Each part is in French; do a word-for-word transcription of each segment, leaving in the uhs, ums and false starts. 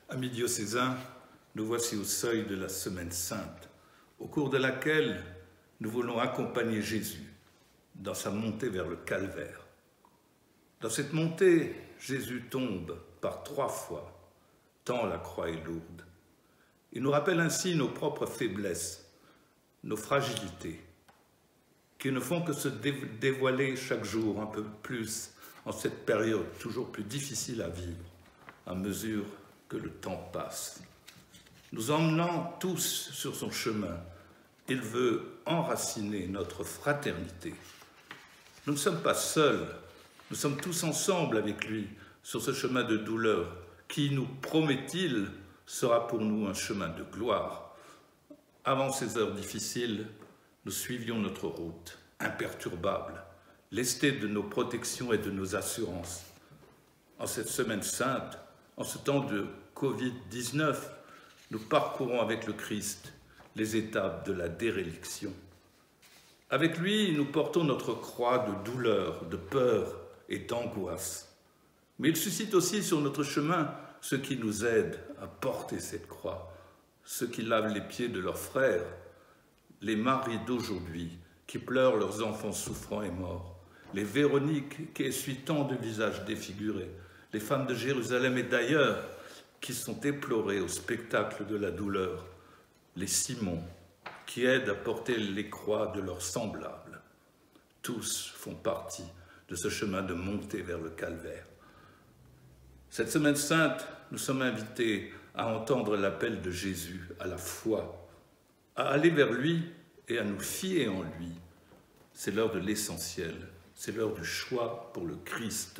Amis diocésains, nous voici au seuil de la Semaine Sainte, au cours de laquelle nous voulons accompagner Jésus dans sa montée vers le calvaire. Dans cette montée, Jésus tombe par trois fois, tant la croix est lourde. Il nous rappelle ainsi nos propres faiblesses, nos fragilités, qui ne font que se dévoiler chaque jour un peu plus en cette période toujours plus difficile à vivre, à mesure que le temps passe. Nous emmenant tous sur son chemin, il veut enraciner notre fraternité. Nous ne sommes pas seuls, nous sommes tous ensemble avec lui sur ce chemin de douleur qui, nous promet-il, sera pour nous un chemin de gloire. Avant ces heures difficiles, nous suivions notre route, imperturbable, lestée de nos protections et de nos assurances. En cette semaine sainte, en ce temps de Covid dix-neuf, nous parcourons avec le Christ les étapes de la déréliction. Avec lui, nous portons notre croix de douleur, de peur et d'angoisse. Mais il suscite aussi sur notre chemin ceux qui nous aident à porter cette croix, ceux qui lavent les pieds de leurs frères, les maris d'aujourd'hui qui pleurent leurs enfants souffrants et morts, les Véroniques qui essuient tant de visages défigurés, les femmes de Jérusalem et d'ailleurs qui sont éplorées au spectacle de la douleur, les Simons qui aident à porter les croix de leurs semblables. Tous font partie de ce chemin de montée vers le calvaire. Cette semaine sainte, nous sommes invités à entendre l'appel de Jésus à la foi, à aller vers lui et à nous fier en lui. C'est l'heure de l'essentiel, c'est l'heure du choix pour le Christ.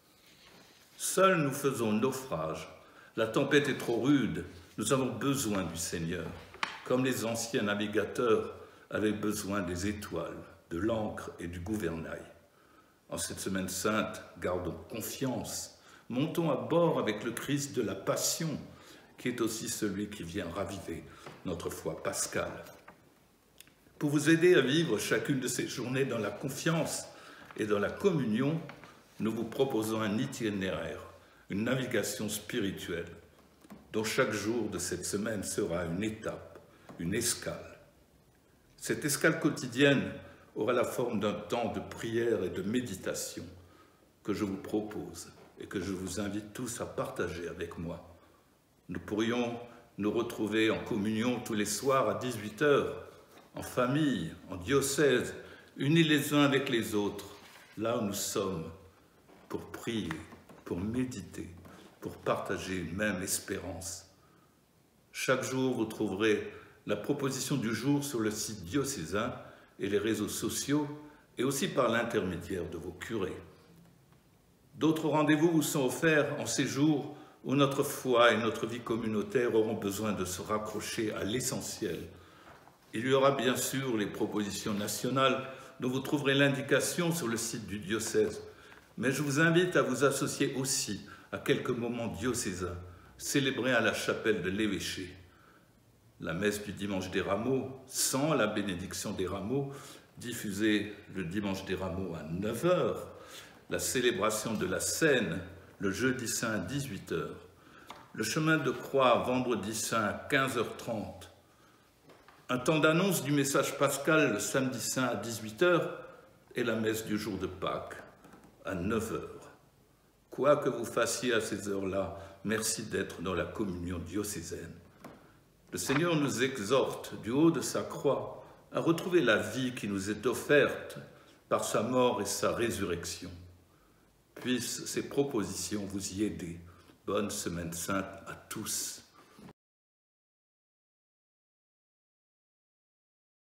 Seuls nous faisons naufrage, la tempête est trop rude, nous avons besoin du Seigneur, comme les anciens navigateurs avaient besoin des étoiles, de l'ancre et du gouvernail. En cette semaine sainte, gardons confiance, montons à bord avec le Christ de la Passion, qui est aussi celui qui vient raviver notre foi pascale. Pour vous aider à vivre chacune de ces journées dans la confiance et dans la communion, nous vous proposons un itinéraire, une navigation spirituelle, dont chaque jour de cette semaine sera une étape, une escale. Cette escale quotidienne aura la forme d'un temps de prière et de méditation que je vous propose et que je vous invite tous à partager avec moi. Nous pourrions nous retrouver en communion tous les soirs à dix-huit heures, en famille, en diocèse, unis les uns avec les autres, là où nous sommes, pour prier, pour méditer, pour partager une même espérance. Chaque jour, vous trouverez la proposition du jour sur le site diocésain et les réseaux sociaux, et aussi par l'intermédiaire de vos curés. D'autres rendez-vous vous sont offerts en ces jours où notre foi et notre vie communautaire auront besoin de se raccrocher à l'essentiel. Il y aura bien sûr les propositions nationales dont vous trouverez l'indication sur le site du diocèse, mais je vous invite à vous associer aussi à quelques moments diocésains, célébrés à la chapelle de l'évêché. La messe du dimanche des Rameaux, sans la bénédiction des Rameaux, diffusée le dimanche des Rameaux à neuf heures, la célébration de la Seine le jeudi saint à dix-huit heures, le chemin de croix vendredi saint à quinze heures trente, un temps d'annonce du message pascal le samedi saint à dix-huit heures et la messe du jour de Pâques à neuf heures. Quoi que vous fassiez à ces heures-là, merci d'être dans la communion diocésaine. Le Seigneur nous exhorte du haut de sa croix à retrouver la vie qui nous est offerte par sa mort et sa résurrection. Puissent ces propositions vous y aider. Bonne semaine sainte à tous.